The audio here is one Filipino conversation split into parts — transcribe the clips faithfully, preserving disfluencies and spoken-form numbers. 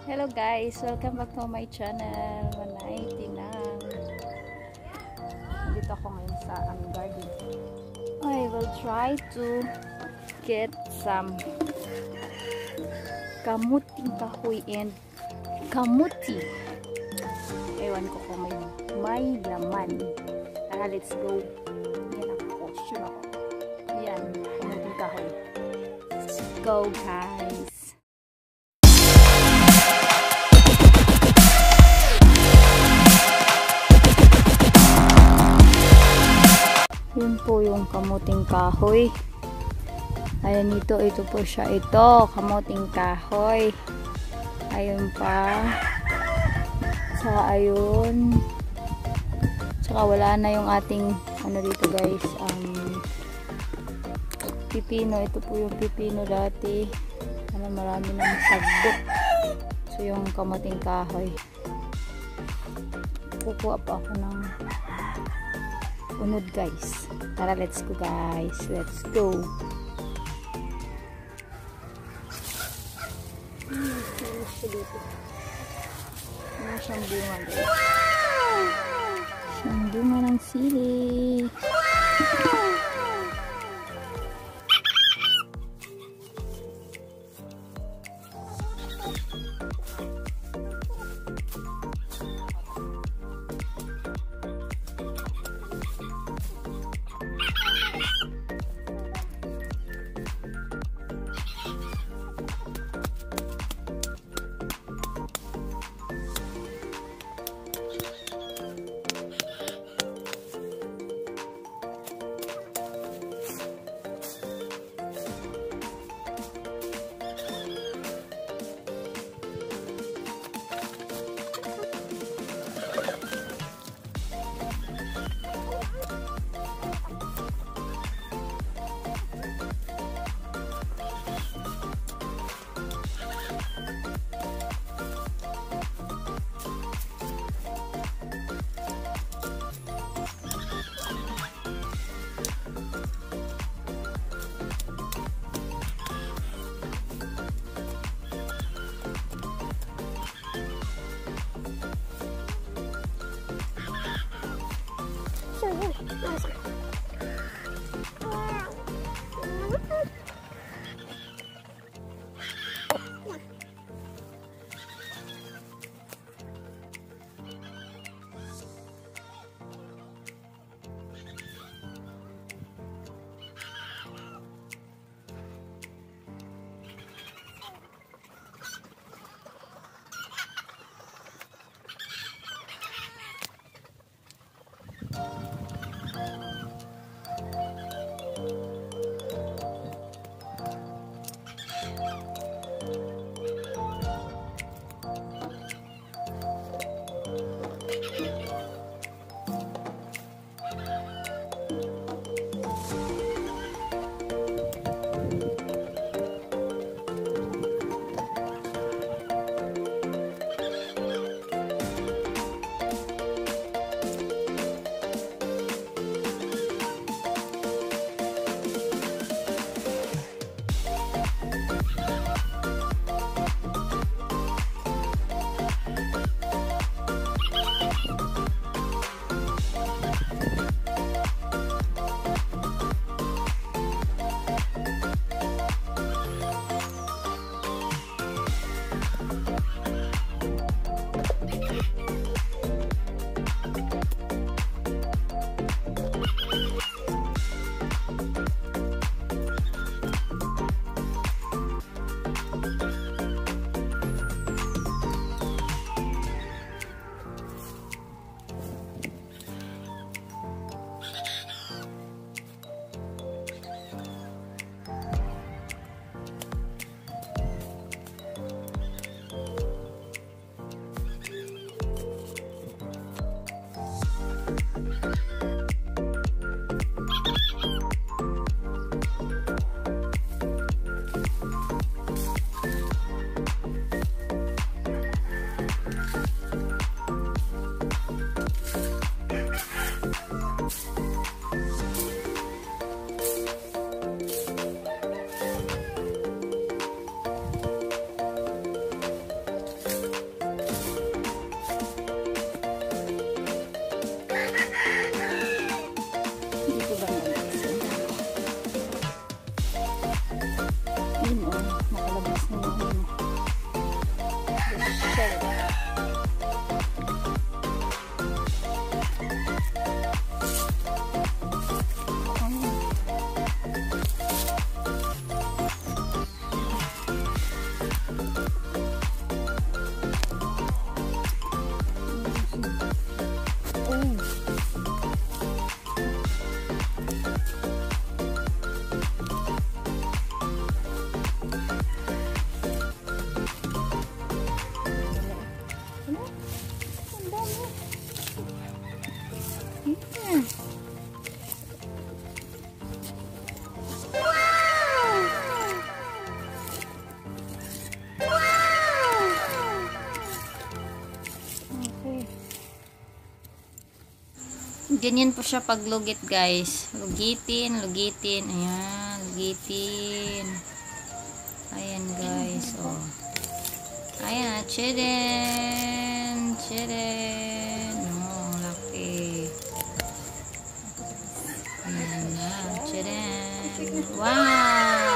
Hello guys, welcome back to my channel, Manay Tinang. Dito ako ngayon sa aming garden. I will try to get some kamuting kahoy and kamuti. Ewan ko kung may, may laman. Tara, let's go. Yan ako, sure ako. Yan, kamuting kahoy. Let's go guys. Yun po yung kamuting kahoy. Ayan ito, ito po siya. Ito, kamuting kahoy. Ayun pa. Saka ayun. Saka wala na yung ating, ano dito guys, um, pipino. Ito po yung pipino dati. Ano, marami ng sagbot. So yung kamuting kahoy. Kukuha pa ako ng unod guys. Tara, let's go guys. Let's go. Ano siyang bunga guys? Siyang bunga ng sili. Ganyan po siya pag lugit, guys. Lugitin, lugitin. Ayan, lugitin. Ayan, guys. Oh. Ayan, chiden. Chiden. Oh, laki. Ayan na, chiden. Wow!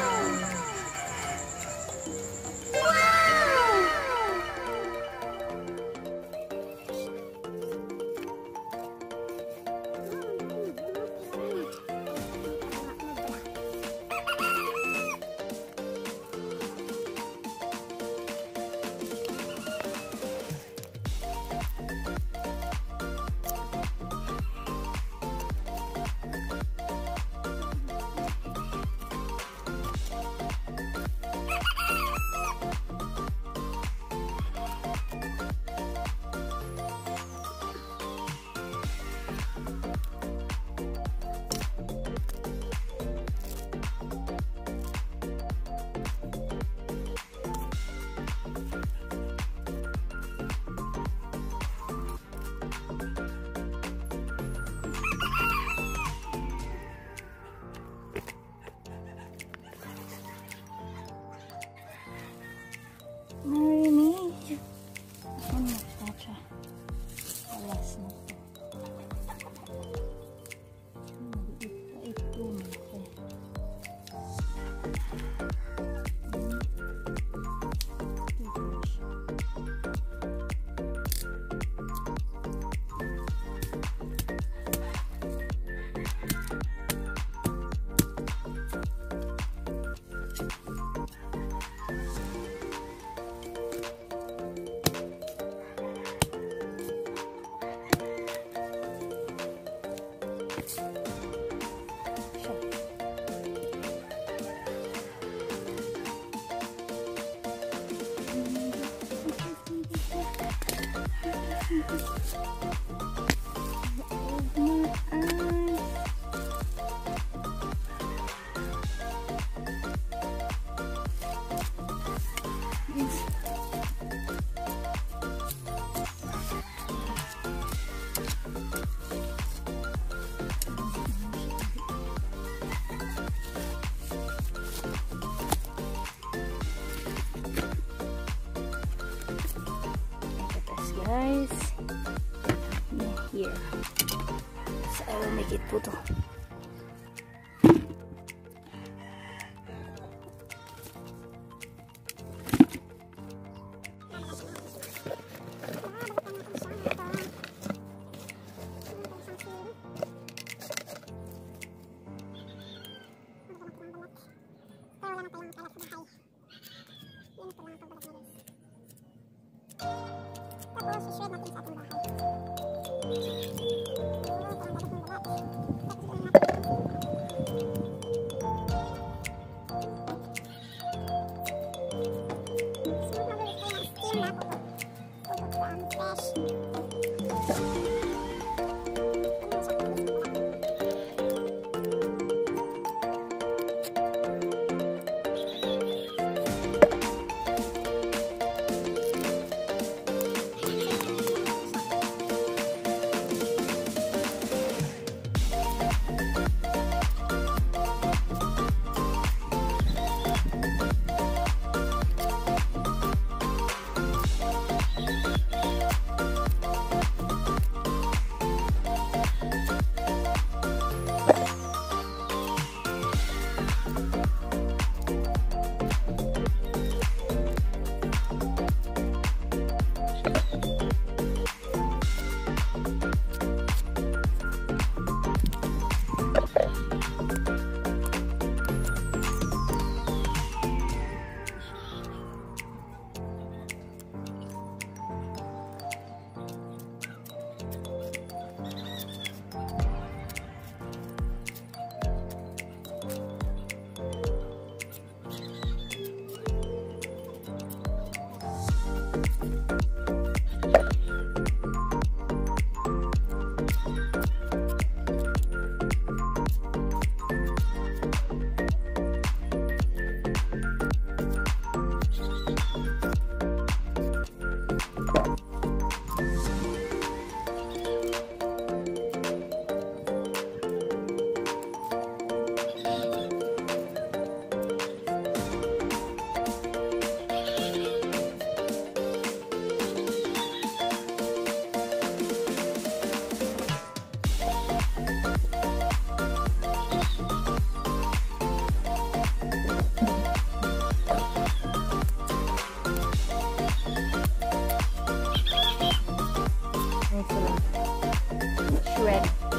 Marinig. Ano na siya? Alas na ito. Maliit pa ito. Guys, here, so I will make it puto.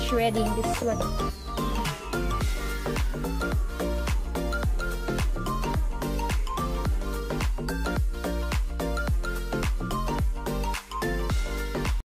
shredding this one.